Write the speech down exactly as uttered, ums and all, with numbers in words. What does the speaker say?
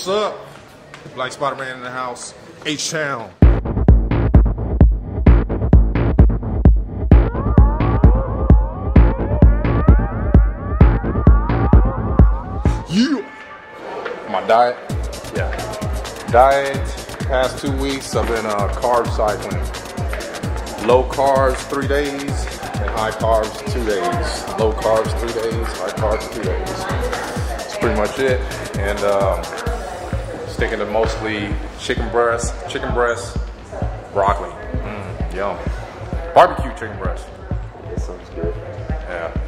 What's up? Black Spider-Man in the house. H-Town. You. My diet. Yeah. Diet. Past two weeks, I've been uh, carb cycling. Low carbs three days and high carbs two days. Low carbs three days, high carbs two days. That's pretty much it. And um, sticking to mostly chicken breast, chicken breast, broccoli. Mm, yum. Barbecue chicken breast. That sounds good. Yeah.